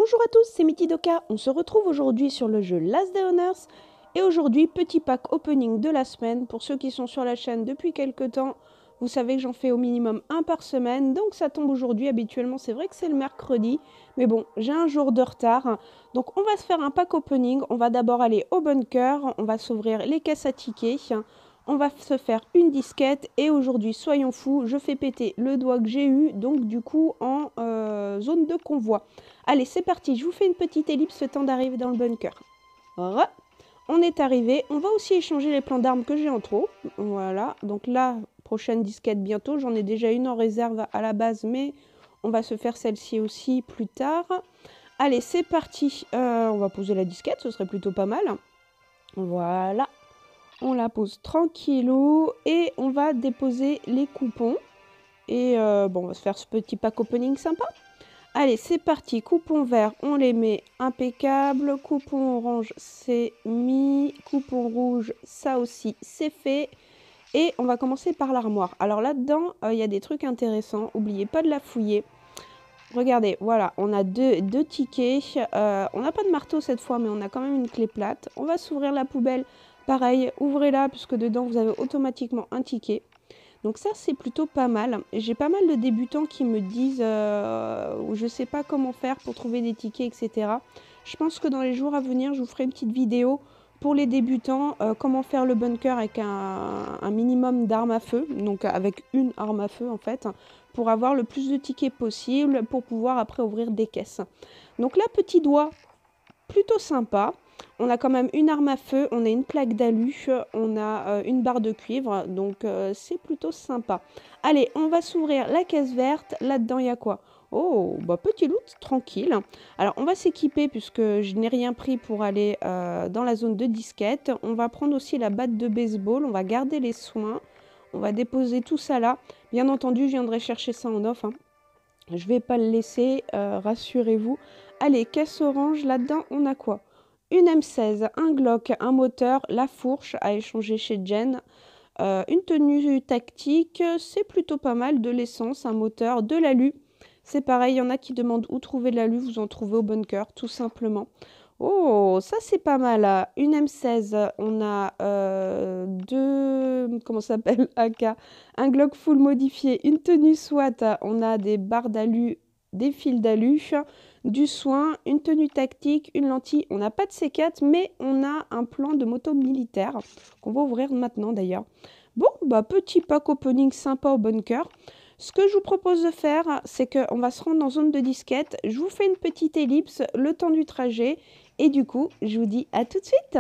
Bonjour à tous, c'est Mitidoka. On se retrouve aujourd'hui sur le jeu Last Day on Earth. Et aujourd'hui, petit pack opening de la semaine. Pour ceux qui sont sur la chaîne depuis quelques temps, vous savez que j'en fais au minimum un par semaine. Donc ça tombe aujourd'hui. Habituellement, c'est vrai que c'est le mercredi. Mais bon, j'ai un jour de retard. Donc on va se faire un pack opening. On va d'abord aller au bunker. On va s'ouvrir les caisses à tickets. On va se faire une disquette. Et aujourd'hui, soyons fous, je fais péter le doigt que j'ai eu. Donc du coup, en zone de convoi. Allez, c'est parti, je vous fais une petite ellipse le temps d'arriver dans le bunker. On est arrivé, on va aussi échanger les plans d'armes que j'ai en trop. Voilà, donc là, prochaine disquette bientôt. J'en ai déjà une en réserve à la base, mais on va se faire celle-ci aussi plus tard. Allez, c'est parti. On va poser la disquette, ce serait plutôt pas mal. Voilà, on la pose tranquillou et on va déposer les coupons. Et bon, on va se faire ce petit pack opening sympa. Allez, c'est parti. Coupon vert, on les met impeccable. Coupon orange, c'est mis. Coupon rouge, ça aussi, c'est fait. Et on va commencer par l'armoire. Alors là-dedans, il y a des trucs intéressants. N'oubliez pas de la fouiller. Regardez, voilà, on a deux tickets. On n'a pas de marteau cette fois, mais on a quand même une clé plate. On va s'ouvrir la poubelle. Pareil, ouvrez-la, puisque dedans, vous avez automatiquement un ticket. Donc ça, c'est plutôt pas mal. J'ai pas mal de débutants qui me disent je sais pas comment faire pour trouver des tickets, etc. Je pense que dans les jours à venir, je vous ferai une petite vidéo pour les débutants, comment faire le bunker avec un minimum d'armes à feu, donc avec une arme à feu en fait, pour avoir le plus de tickets possible, pour pouvoir après ouvrir des caisses. Donc là, petit doigt, plutôt sympa. On a quand même une arme à feu, on a une plaque d'alu, on a une barre de cuivre, donc c'est plutôt sympa. Allez, on va s'ouvrir la caisse verte. Là-dedans, il y a quoi? Oh, bah petit loot, tranquille. Alors, on va s'équiper puisque je n'ai rien pris pour aller dans la zone de disquette. On va prendre aussi la batte de baseball, on va garder les soins. On va déposer tout ça là. Bien entendu, je viendrai chercher ça en off. Je vais pas le laisser, rassurez-vous. Allez, caisse orange, là-dedans, on a quoi? Une M16, un Glock, un moteur, la fourche à échanger chez Jen, une tenue tactique, c'est plutôt pas mal, de l'essence, un moteur, de l'alu. C'est pareil, il y en a qui demandent où trouver de l'alu, vous en trouvez au bunker, tout simplement. Oh, ça c'est pas mal. Une M16, on a deux, comment ça s'appelle, AK, un Glock full modifié, une tenue SWAT, on a des barres d'alu, des fils d'alu, du soin, une tenue tactique, une lentille. On n'a pas de C4, mais on a un plan de moto militaire qu'on va ouvrir maintenant d'ailleurs. Bon, bah petit pack opening sympa au bunker. Ce que je vous propose de faire, c'est qu'on va se rendre en zone de disquette. Je vous fais une petite ellipse, le temps du trajet. Et du coup, je vous dis à tout de suite.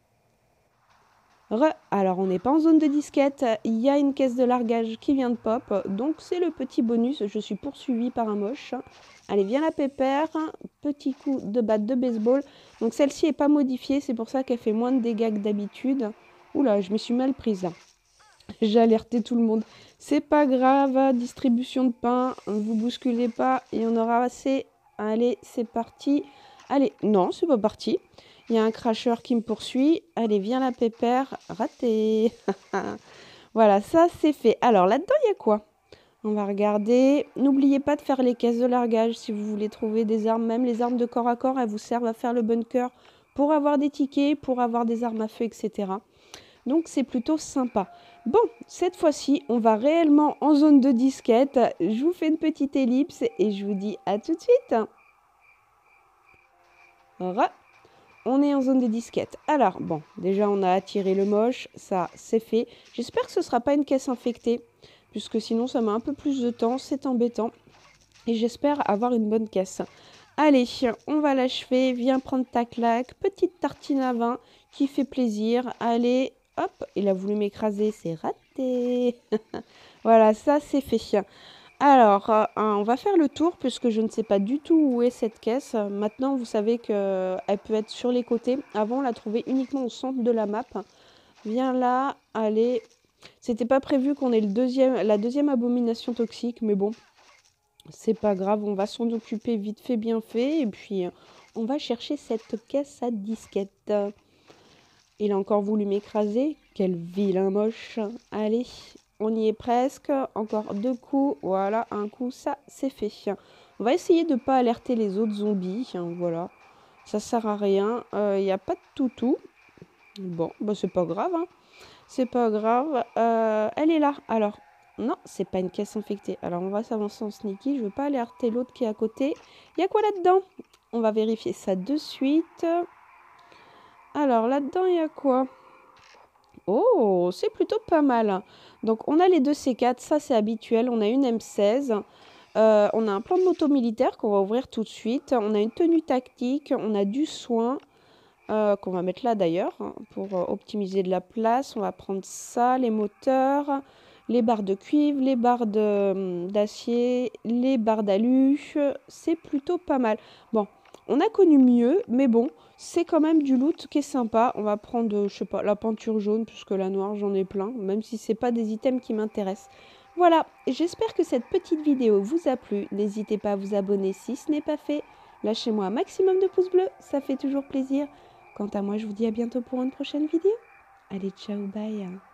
Alors, on n'est pas en zone de disquette. Il y a une caisse de largage qui vient de pop. Donc, c'est le petit bonus. Je suis poursuivie par un moche. Allez, viens la pépère. Petit coup de batte de baseball. Donc, celle-ci n'est pas modifiée. C'est pour ça qu'elle fait moins de dégâts que d'habitude. Oula, je me suis mal prise. J'ai alerté tout le monde. C'est pas grave. Distribution de pain. Ne vous bousculez pas. Il y en aura assez. Allez, c'est parti. Allez, non, c'est pas parti. Il y a un cracheur qui me poursuit. Allez, viens la pépère. Raté. Voilà, ça c'est fait. Alors là-dedans, il y a quoi? On va regarder. N'oubliez pas de faire les caisses de largage si vous voulez trouver des armes. Même les armes de corps à corps, elles vous servent à faire le bunker pour avoir des tickets, pour avoir des armes à feu, etc. Donc c'est plutôt sympa. Bon, cette fois-ci, on va réellement en zone de disquette. Je vous fais une petite ellipse et je vous dis à tout de suite. On est en zone de disquette. Alors, bon, déjà on a attiré le moche, ça c'est fait. J'espère que ce ne sera pas une caisse infectée, puisque sinon ça met un peu plus de temps, c'est embêtant. Et j'espère avoir une bonne caisse. Allez, on va l'achever, viens prendre ta claque, petite tartine à vin qui fait plaisir. Allez, hop, il a voulu m'écraser, c'est raté. Voilà, ça c'est fait. Alors, on va faire le tour puisque je ne sais pas du tout où est cette caisse. Maintenant, vous savez qu'elle peut être sur les côtés. Avant, on la trouvait uniquement au centre de la map. Viens là, allez. C'était pas prévu qu'on ait la deuxième abomination toxique, mais bon, c'est pas grave. On va s'en occuper vite fait, bien fait. Et puis, on va chercher cette caisse à disquette. Il a encore voulu m'écraser. Quel vilain moche. Allez. On y est presque. Encore deux coups. Voilà, un coup, ça, c'est fait. On va essayer de ne pas alerter les autres zombies, hein, voilà. Ça sert à rien. Il n'y a pas de toutou. Bon, bah c'est pas grave, hein. C'est pas grave. Elle est là. Alors, non, c'est pas une caisse infectée. Alors, on va s'avancer en sneaky. Je veux pas alerter l'autre qui est à côté. Il y a quoi là-dedans? On va vérifier ça de suite. Alors, là-dedans, il y a quoi? Oh, c'est plutôt pas mal. Donc, on a les deux C4. Ça, c'est habituel. On a une M16. On a un plan de moto militaire qu'on va ouvrir tout de suite. On a une tenue tactique. On a du soin. Qu'on va mettre là d'ailleurs, hein, pour optimiser de la place. On va prendre ça, les moteurs, les barres de cuivre, les barres d'acier, les barres d'alu. C'est plutôt pas mal. Bon, on a connu mieux, mais bon, c'est quand même du loot qui est sympa. On va prendre, je sais pas, la peinture jaune, puisque la noire, j'en ai plein, même si c'est pas des items qui m'intéressent. Voilà, j'espère que cette petite vidéo vous a plu. N'hésitez pas à vous abonner si ce n'est pas fait. Lâchez-moi un maximum de pouces bleus, ça fait toujours plaisir. Quant à moi, je vous dis à bientôt pour une prochaine vidéo. Allez, ciao, bye.